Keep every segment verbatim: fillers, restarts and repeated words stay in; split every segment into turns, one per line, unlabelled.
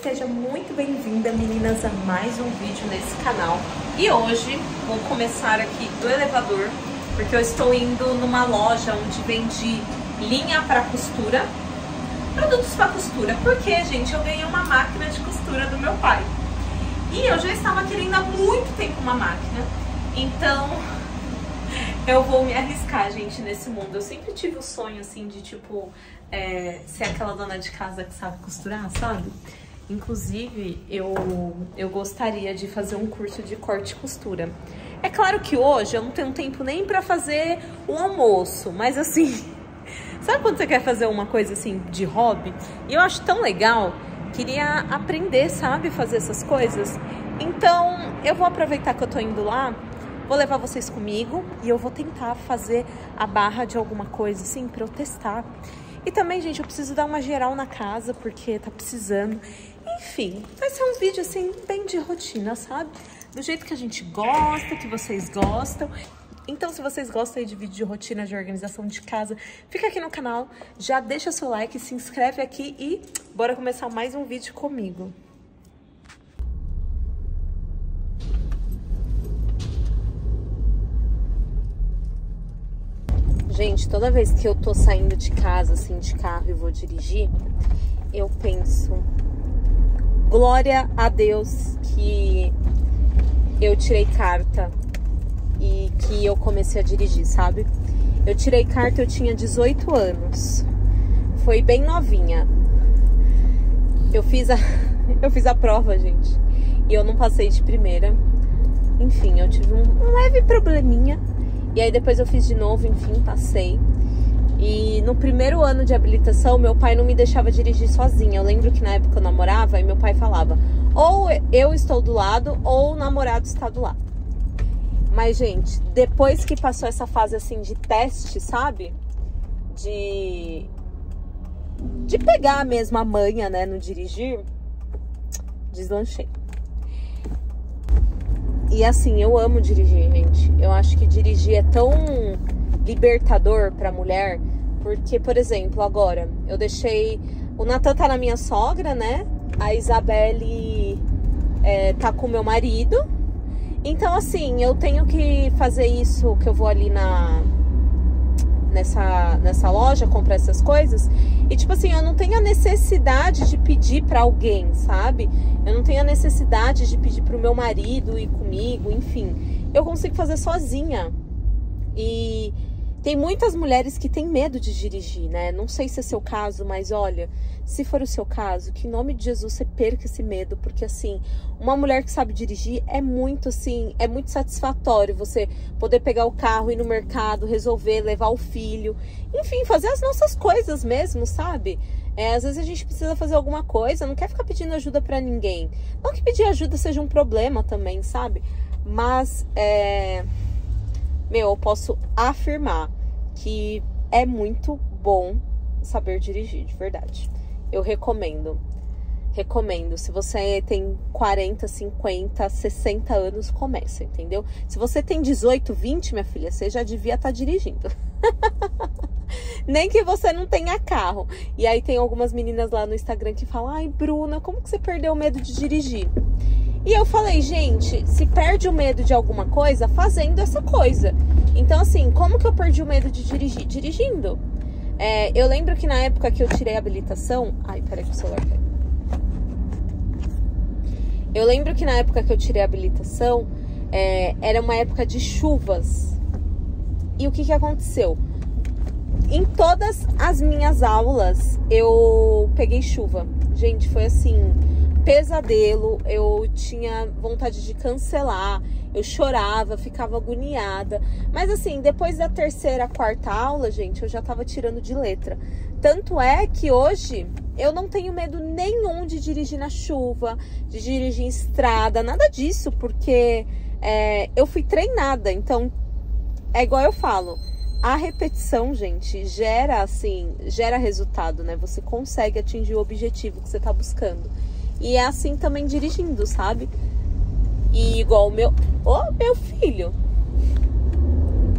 Seja muito bem-vinda, meninas, a mais um vídeo nesse canal. E hoje vou começar aqui do elevador, porque eu estou indo numa loja onde vende linha para costura, produtos para costura, porque, gente, eu ganhei uma máquina de costura do meu pai. E eu já estava querendo há muito tempo uma máquina, então eu vou me arriscar, gente, nesse mundo. Eu sempre tive o sonho, assim, de, tipo, é, ser aquela dona de casa que sabe costurar, sabe? Inclusive, eu, eu gostaria de fazer um curso de corte e costura. É claro que hoje eu não tenho tempo nem pra fazer o almoço, mas assim, sabe quando você quer fazer uma coisa assim de hobby? E eu acho tão legal, queria aprender, sabe, fazer essas coisas. Então, eu vou aproveitar que eu tô indo lá, vou levar vocês comigo e eu vou tentar fazer a barra de alguma coisa assim pra eu testar. E também, gente, eu preciso dar uma geral na casa, porque tá precisando. Enfim, vai ser um vídeo, assim, bem de rotina, sabe? Do jeito que a gente gosta, que vocês gostam. Então, se vocês gostam aí de vídeo de rotina, de organização de casa, fica aqui no canal, já deixa seu like, se inscreve aqui e bora começar mais um vídeo comigo. Gente, toda vez que eu tô saindo de casa, assim, de carro e vou dirigir, eu penso, glória a Deus que eu tirei carta e que eu comecei a dirigir, sabe? Eu tirei carta, eu tinha dezoito anos, foi bem novinha. Eu fiz a, eu fiz a prova, gente, e eu não passei de primeira. Enfim, eu tive um, um leve probleminha. E aí depois eu fiz de novo, enfim, passei. E no primeiro ano de habilitação, meu pai não me deixava dirigir sozinha. Eu lembro que na época eu namorava e meu pai falava, ou eu estou do lado, ou o namorado está do lado. Mas, gente, depois que passou essa fase assim de teste, sabe? De... De pegar mesmo a manha, né, no dirigir, deslanchei. E assim, eu amo dirigir, gente. Eu acho que dirigir é tão libertador pra mulher. Porque, por exemplo, agora, eu deixei... O Natan tá na minha sogra, né? A Isabelle é, tá com o meu marido. Então, assim, eu tenho que fazer isso, que eu vou ali na... Nessa, nessa loja, comprar essas coisas. E, tipo assim, eu não tenho a necessidade de pedir pra alguém, sabe? Eu não tenho a necessidade de pedir pro meu marido ir comigo, enfim. Eu consigo fazer sozinha. E tem muitas mulheres que têm medo de dirigir, né? Não sei se é seu caso, mas olha, se for o seu caso, que em nome de Jesus você perca esse medo, porque assim, uma mulher que sabe dirigir é muito assim, é muito satisfatório você poder pegar o carro, ir no mercado, resolver, levar o filho, enfim, fazer as nossas coisas mesmo, sabe? É, às vezes a gente precisa fazer alguma coisa, não quer ficar pedindo ajuda pra ninguém. Não que pedir ajuda seja um problema também, sabe? Mas, é... meu, eu posso afirmar que é muito bom saber dirigir, de verdade. Eu recomendo. Recomendo. Se você tem quarenta, cinquenta, sessenta anos, começa, entendeu? Se você tem dezoito, vinte, minha filha, você já devia estar dirigindo. Nem que você não tenha carro. E aí tem algumas meninas lá no Instagram que falam, ai, Bruna, como que você perdeu o medo de dirigir? E eu falei, gente, se perde o medo de alguma coisa, fazendo essa coisa. Então, assim, como que eu perdi o medo de dirigir? Dirigindo. É, eu lembro que na época que eu tirei a habilitação... Ai, peraí que o celular caiu. Eu lembro que na época que eu tirei a habilitação, é, era uma época de chuvas. E o que que aconteceu? Em todas as minhas aulas, eu peguei chuva. Gente, foi assim... pesadelo, eu tinha vontade de cancelar, eu chorava, ficava agoniada. Mas assim, depois da terceira, quarta aula, gente, eu já tava tirando de letra. Tanto é que hoje eu não tenho medo nenhum de dirigir na chuva, de dirigir em estrada, nada disso, porque é, eu fui treinada. Então, é igual eu falo, a repetição, gente, gera assim, gera resultado, né? Você consegue atingir o objetivo que você tá buscando. E é assim também dirigindo, sabe? E igual o meu... Ô, oh, meu filho!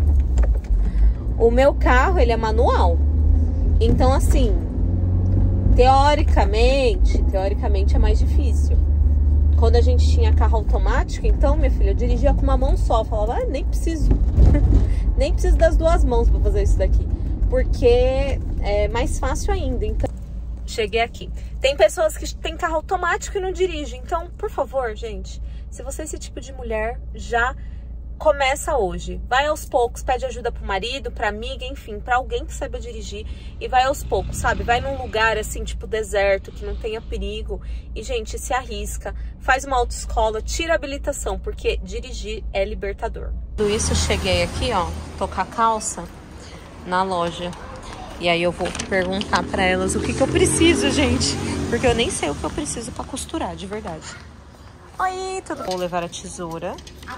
O meu carro, ele é manual. Então, assim, Teoricamente, teoricamente é mais difícil. Quando a gente tinha carro automático, então, minha filha, eu dirigia com uma mão só. Eu falava, ah, nem preciso. Nem preciso das duas mãos pra fazer isso daqui. Porque é mais fácil ainda. Então, cheguei aqui. Tem pessoas que têm carro automático e não dirigem. Então, por favor, gente, se você é esse tipo de mulher, já começa hoje. Vai aos poucos, pede ajuda pro marido, pra amiga, enfim, pra alguém que saiba dirigir. E vai aos poucos, sabe? Vai num lugar assim, tipo deserto, que não tenha perigo. E, gente, se arrisca. Faz uma autoescola, tira a habilitação, porque dirigir é libertador. Tudo isso, cheguei aqui, ó, tô com a calça na loja. E aí eu vou perguntar pra elas o que que eu preciso, gente. Porque eu nem sei o que eu preciso pra costurar, de verdade. Oi, tudo bom? Vou levar a tesoura.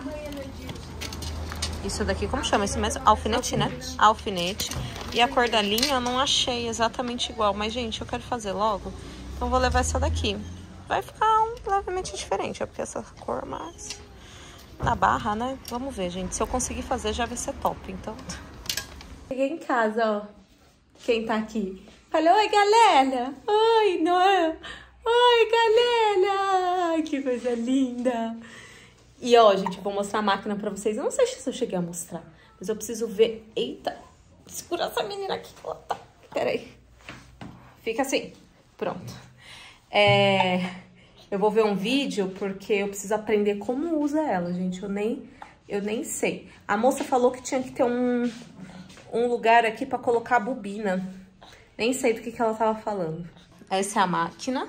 Isso daqui, como chama esse mesmo? Alfinete, né? Alfinete. E a cor da linha eu não achei exatamente igual. Mas, gente, eu quero fazer logo. Então, vou levar essa daqui. Vai ficar um levemente diferente. É porque essa cor mais... na barra, né? Vamos ver, gente. Se eu conseguir fazer, já vai ser top, então. Cheguei em casa, ó. Quem tá aqui? Falei, oi, galera. Oi, Noé. Oi, galera. Ai, que coisa linda. E, ó, gente, vou mostrar a máquina pra vocês. Eu não sei se eu cheguei a mostrar, mas eu preciso ver... Eita, segura essa menina aqui. Ela tá... Pera aí. Fica assim. Pronto. É... Eu vou ver um vídeo porque eu preciso aprender como usa ela, gente. Eu nem, eu nem sei. A moça falou que tinha que ter um, um lugar aqui pra colocar a bobina. Nem sei do que, que ela tava falando. Essa é a máquina.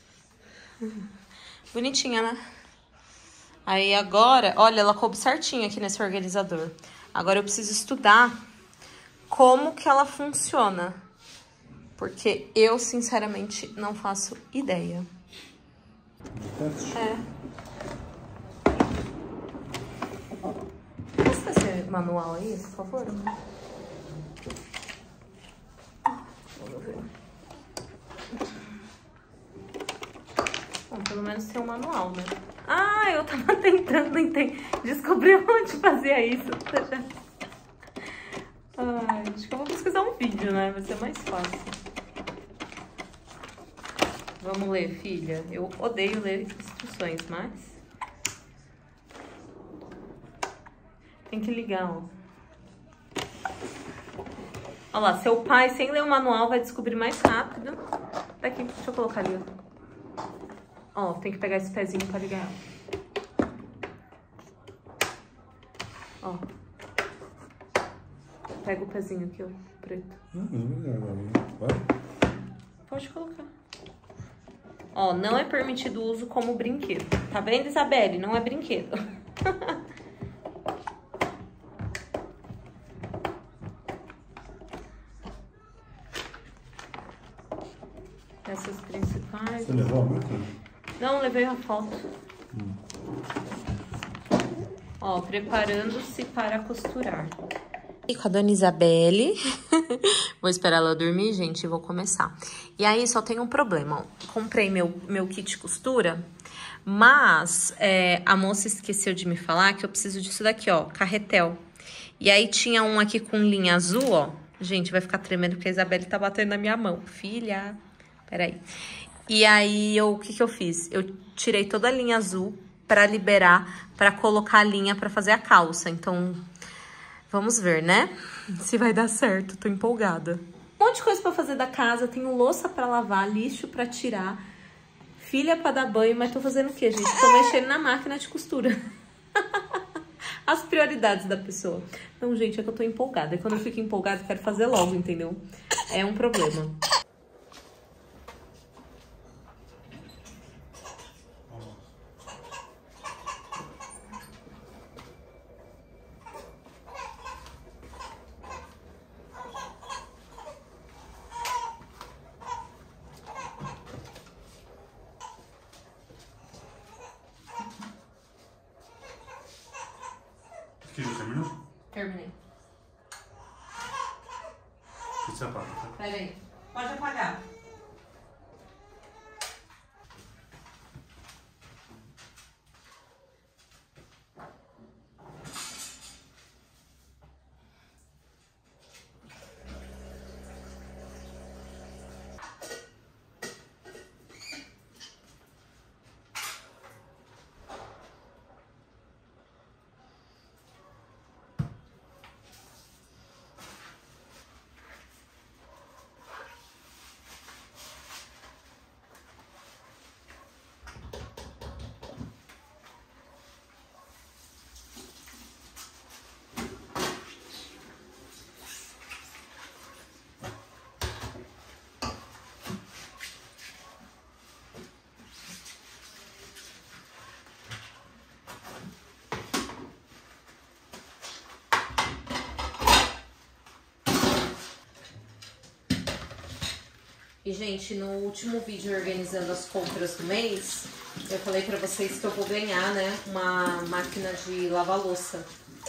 Bonitinha, né? Aí agora, olha, ela coube certinho aqui nesse organizador. Agora eu preciso estudar como que ela funciona. Porque eu, sinceramente, não faço ideia. É. Posso ver esse manual aí, por favor? Vamos ver. Bom, pelo menos tem um manual, né? Ah, eu tava tentando entender, descobrir onde fazia isso. Ai, acho que eu vou pesquisar um vídeo, né? Vai ser mais fácil. Vamos ler, filha. Eu odeio ler instruções, mas... tem que ligar, ó. Olha lá, seu pai, sem ler o manual, vai descobrir mais rápido. Daqui, deixa eu colocar ali, ó. Ó, tem que pegar esse pezinho pra ligar. Ó. Pega o pezinho aqui, ó, preto. Pode colocar. Ó, não é permitido o uso como brinquedo. Tá vendo, Isabelle? Não é brinquedo. Essas principais.
Você levou a máquina?
Não, levei a foto. Hum. Ó, preparando-se para costurar. E com a dona Isabelle. Vou esperar ela dormir, gente, e vou começar. E aí, só tem um problema, ó. Comprei meu, meu kit de costura, mas é, a moça esqueceu de me falar que eu preciso disso daqui, ó, carretel. E aí, tinha um aqui com linha azul, ó. Gente, vai ficar tremendo porque a Isabelle tá batendo na minha mão. Filha, peraí. E aí, eu, o que que eu fiz? Eu tirei toda a linha azul pra liberar, pra colocar a linha pra fazer a calça. Então... vamos ver, né? Se vai dar certo, tô empolgada. Um monte de coisa pra fazer da casa, tenho louça pra lavar, lixo pra tirar, filha pra dar banho, mas tô fazendo o quê, gente? Tô mexendo na máquina de costura. As prioridades da pessoa. Então, gente, é que eu tô empolgada. E quando eu fico empolgada, eu quero fazer logo, entendeu? É um problema.
Que já terminou?
Terminei.
Que sapato, tá?
Pera aí. Pode apagar. E, gente, no último vídeo organizando as compras do mês, eu falei pra vocês que eu vou ganhar, né, uma máquina de lavar louça.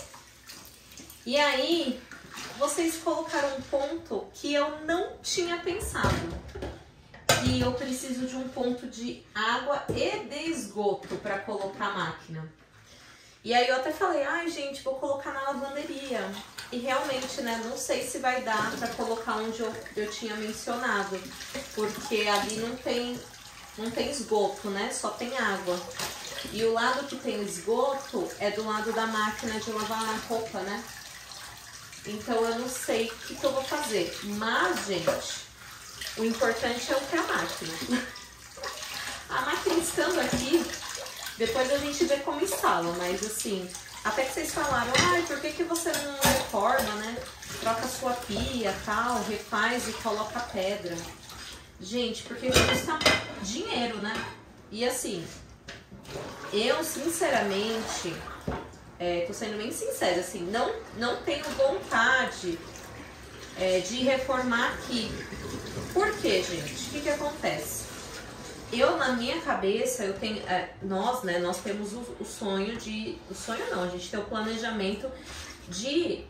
E aí, vocês colocaram um ponto que eu não tinha pensado. E eu preciso de um ponto de água e de esgoto pra colocar a máquina. E aí eu até falei, ai, gente, vou colocar na lavanderia. E realmente, né, não sei se vai dar pra colocar onde eu, eu tinha mencionado. Porque ali não tem, não tem esgoto, né, só tem água. E o lado que tem esgoto é do lado da máquina de lavar roupa, né? Então eu não sei o que, que eu vou fazer. Mas, gente, o importante é o que é a máquina. A máquina estando aqui, depois a gente vê como instala, mas assim... Até que vocês falaram, ai, por que, que você não reforma, né? Troca a sua pia, tal, refaz e coloca pedra. Gente, porque custa dinheiro, né? E assim, eu sinceramente, é, tô sendo bem sincera, assim, não, não tenho vontade é, de reformar aqui. Por quê, gente? O que que acontece? Eu, na minha cabeça, eu tenho, é, nós, né, nós temos o, o sonho de, o sonho não, a gente tem o planejamento de,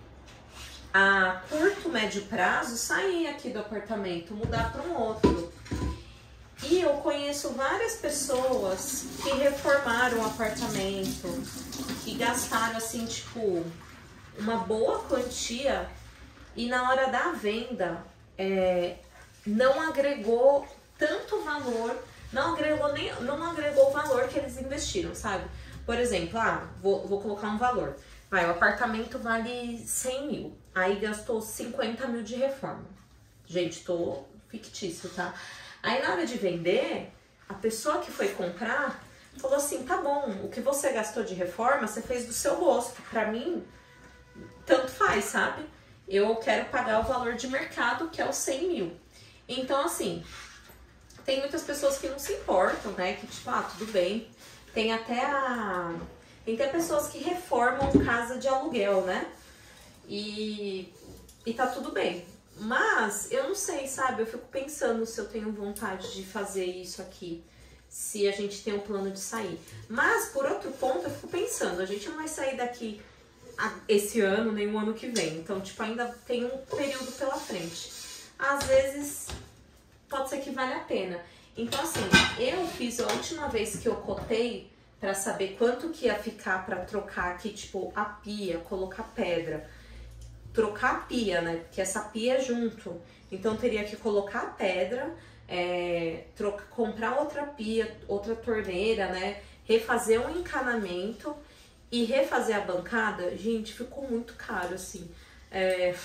a curto, médio prazo, sair aqui do apartamento, mudar para um outro. E eu conheço várias pessoas que reformaram o apartamento, que gastaram, assim, tipo, uma boa quantia e na hora da venda, é, não agregou tanto valor. Não agregou, nem, não agregou o valor que eles investiram, sabe? Por exemplo, ah, vou, vou colocar um valor. Vai, o apartamento vale cem mil. Aí gastou cinquenta mil de reforma. Gente, tô fictício, tá? Aí na hora de vender, a pessoa que foi comprar falou assim, tá bom, o que você gastou de reforma, você fez do seu gosto. Pra mim, tanto faz, sabe? Eu quero pagar o valor de mercado, que é os cem mil. Então, assim... Tem muitas pessoas que não se importam, né? Que tipo, ah, tudo bem. Tem até a... Tem até pessoas que reformam casa de aluguel, né? E... E tá tudo bem. Mas, eu não sei, sabe? Eu fico pensando se eu tenho vontade de fazer isso aqui. Se a gente tem um plano de sair. Mas, por outro ponto, eu fico pensando. A gente não vai sair daqui esse ano, nem o ano que vem. Então, tipo, ainda tem um período pela frente. Às vezes... pode ser que vale a pena. Então, assim, eu fiz a última vez que eu cotei pra saber quanto que ia ficar pra trocar aqui, tipo, a pia, colocar pedra. Trocar a pia, né? Porque essa pia é junto. Então, teria que colocar a pedra, é, troca, comprar outra pia, outra torneira, né? Refazer um encanamento e refazer a bancada. Gente, ficou muito caro, assim. É...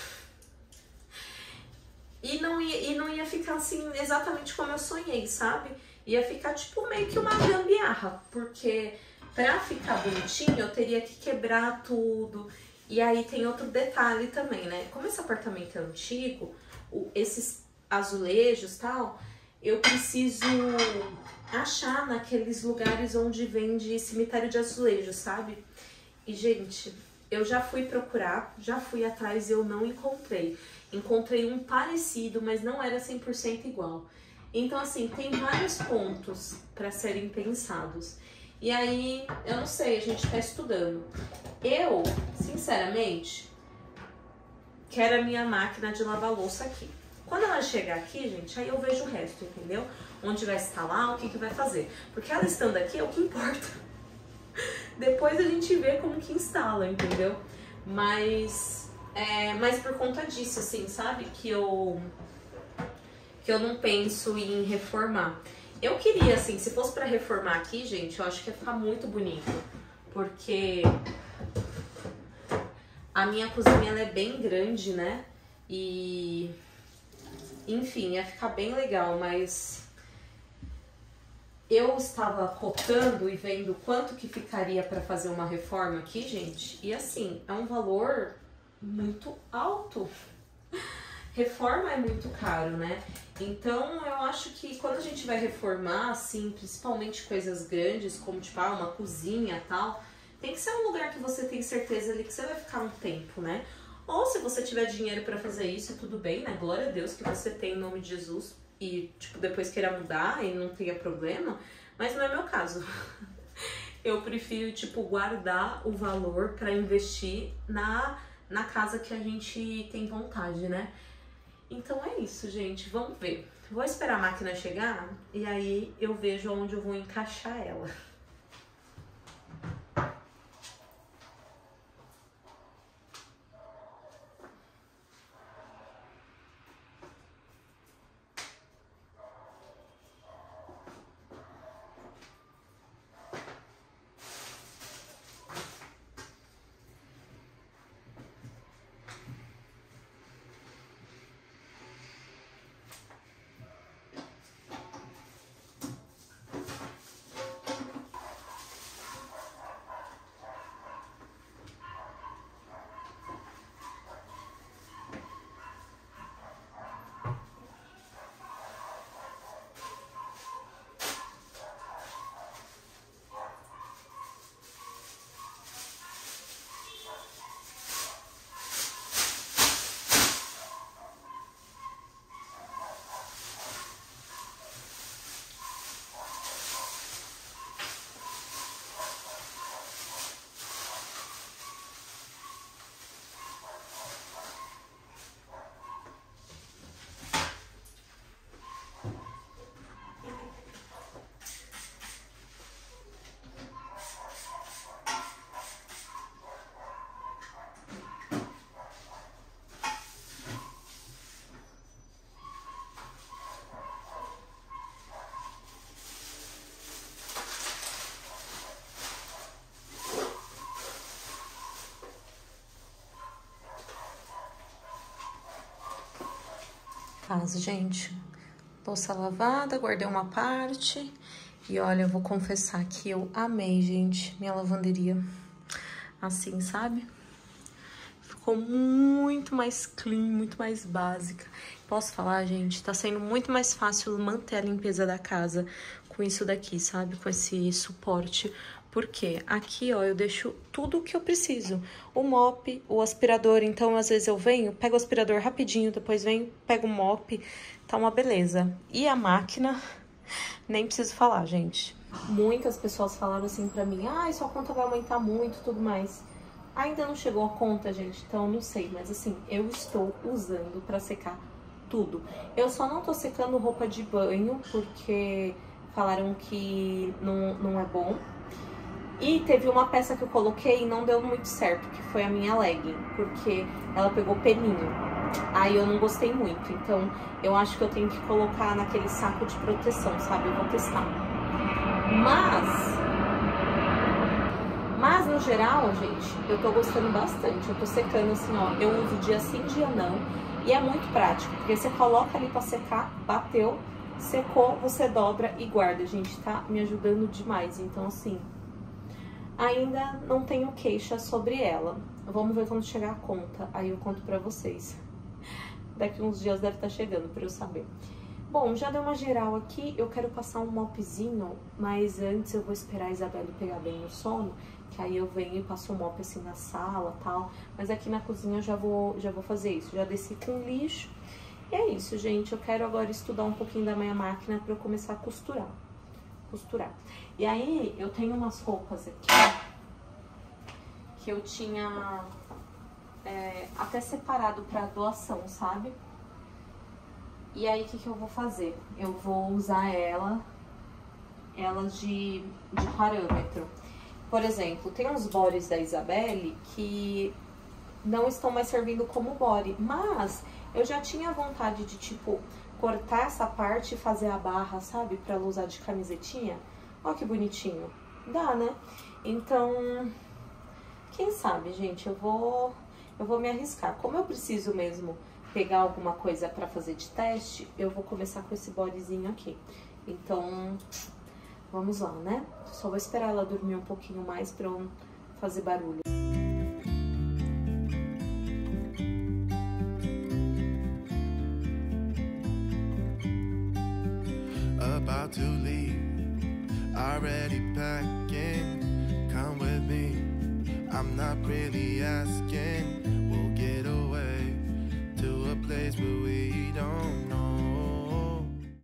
E não, ia, e não ia ficar assim exatamente como eu sonhei, sabe? Ia ficar tipo meio que uma gambiarra, porque pra ficar bonitinho eu teria que quebrar tudo. E aí tem outro detalhe também, né? Como esse apartamento é antigo, o, esses azulejos e tal, eu preciso achar naqueles lugares onde vende cemitério de azulejos, sabe? E, gente, eu já fui procurar, já fui atrás e eu não encontrei. Encontrei um parecido, mas não era cem por cento igual. Então, assim, tem vários pontos para serem pensados. E aí, eu não sei, a gente tá estudando. Eu, sinceramente, quero a minha máquina de lavar louça aqui. Quando ela chegar aqui, gente, aí eu vejo o resto, entendeu? Onde vai instalar, o que que vai fazer. Porque ela estando aqui é o que importa. Depois a gente vê como que instala, entendeu? Mas... É, mas por conta disso, assim, sabe? Que eu, que eu não penso em reformar. Eu queria, assim, se fosse pra reformar aqui, gente, eu acho que ia ficar muito bonito. Porque a minha cozinha, ela é bem grande, né? E... Enfim, ia ficar bem legal, mas... Eu estava cotando e vendo quanto que ficaria pra fazer uma reforma aqui, gente. E assim, é um valor... muito alto. Reforma é muito caro, né? Então, eu acho que quando a gente vai reformar, assim, principalmente coisas grandes, como, tipo, ah, uma cozinha e tal, tem que ser um lugar que você tem certeza ali que você vai ficar um tempo, né? Ou se você tiver dinheiro pra fazer isso, tudo bem, né? Glória a Deus que você tem, em nome de Jesus. e, tipo, depois queira mudar e não tenha problema, mas não é meu caso. Eu prefiro, tipo, guardar o valor pra investir na, na casa que a gente tem vontade, né? Então é isso, gente. Vamos ver. Vou esperar a máquina chegar e aí eu vejo onde eu vou encaixar ela. Casa, gente, louça lavada, guardei uma parte e olha, eu vou confessar que eu amei, gente, minha lavanderia assim, sabe? Ficou muito mais clean, muito mais básica. Posso falar, gente, tá sendo muito mais fácil manter a limpeza da casa com isso daqui, sabe? Com esse suporte. Porque aqui, ó, eu deixo tudo o que eu preciso. O mop, o aspirador, então às vezes eu venho, pego o aspirador rapidinho, depois venho, pego o mop, tá uma beleza. E a máquina, nem preciso falar, gente. Muitas pessoas falaram assim pra mim, ah, sua conta vai aumentar muito e tudo mais. Ainda não chegou a conta, gente, então eu não sei, mas assim, eu estou usando pra secar tudo. Eu só não tô secando roupa de banho, porque falaram que não, não é bom. E teve uma peça que eu coloquei e não deu muito certo, que foi a minha legging, porque ela pegou peninho. Aí eu não gostei muito, então eu acho que eu tenho que colocar naquele saco de proteção, sabe? Eu vou testar. Mas, mas no geral, gente, eu tô gostando bastante. Eu tô secando assim, ó, eu uso dia sim, dia não. E é muito prático, porque você coloca ali pra secar, bateu, secou, você dobra e guarda, gente, tá me ajudando demais. Então assim... ainda não tenho queixa sobre ela. Vamos ver quando chegar a conta, aí eu conto pra vocês. Daqui uns dias deve estar chegando pra eu saber. Bom, já deu uma geral aqui, eu quero passar um mopzinho, mas antes eu vou esperar a Isabelle pegar bem o sono, que aí eu venho e passo um mop assim na sala e tal. Mas aqui na cozinha eu já vou, já vou fazer isso, já desci com lixo. E é isso, gente, eu quero agora estudar um pouquinho da minha máquina pra eu começar a costurar. Costurar. E aí, eu tenho umas roupas aqui que eu tinha é, até separado pra doação, sabe? E aí, o que que eu vou fazer? Eu vou usar ela, elas de, de parâmetro. Por exemplo, tem uns bodies da Isabelle que não estão mais servindo como body, mas eu já tinha vontade de, tipo, cortar essa parte e fazer a barra, sabe? Pra ela usar de camisetinha. Ó que bonitinho. Dá, né? Então, quem sabe, gente, eu vou, eu vou me arriscar. Como eu preciso mesmo pegar alguma coisa pra fazer de teste, eu vou começar com esse bodyzinho aqui. Então, vamos lá, né? Só vou esperar ela dormir um pouquinho mais pra eu não fazer barulho.
About to leave, already packing, come with me, I'm not really asking, we'll get away to a place where we